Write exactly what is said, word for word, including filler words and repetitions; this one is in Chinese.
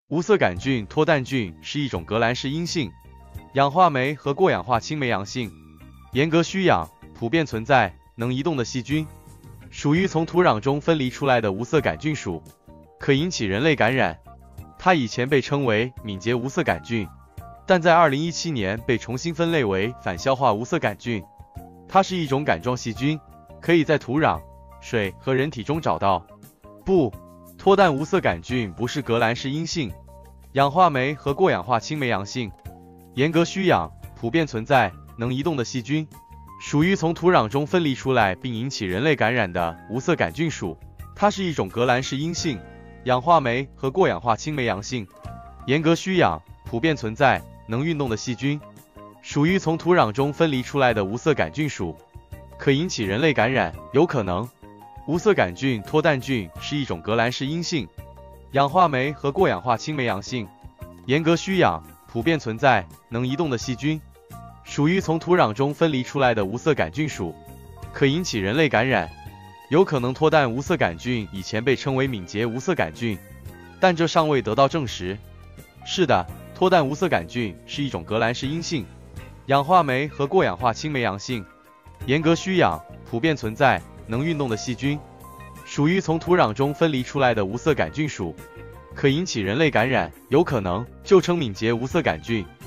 无色杆菌脱氮菌是一种革兰氏阴性氧化酶和过氧化氢酶阳性，严格需氧，普遍存在，能移动的细菌，属于从土壤中分离出来的无色杆菌属，可引起人类感染。它以前被称为敏捷无色杆菌，但在二零一七年被重新分类为反消化无色杆菌。它是一种杆状细菌，可以在土壤、水和人体中找到。不，脱氮无色杆菌不是革兰氏阴性氧化酶和过氧化氢酶阳性，严格需氧，普遍存在，能移动的细菌，属于从土壤中分离出来并引起人类感染的无色杆菌属。它是一种革兰氏阴性氧化酶和过氧化氢酶阳性，严格需氧，普遍存在，能运动的细菌，属于从土壤中分离出来的无色杆菌属，可引起人类感染，有可能。无色杆菌脱氮菌是一种革兰氏阴性氧化酶和过氧化氢酶阳性，严格需氧，普遍存在，能移动的细菌，属于从土壤中分离出来的无色杆菌属，可引起人类感染，有可能脱氮无色杆菌以前被称为敏捷无色杆菌，但这尚未得到证实。是的，脱氮无色杆菌是一种革兰氏阴性氧化酶和过氧化氢酶阳性，严格需氧，普遍存在，能运动的细菌，属于从土壤中分离出来的无色杆菌属，可引起人类感染，有可能就称敏捷无色杆菌。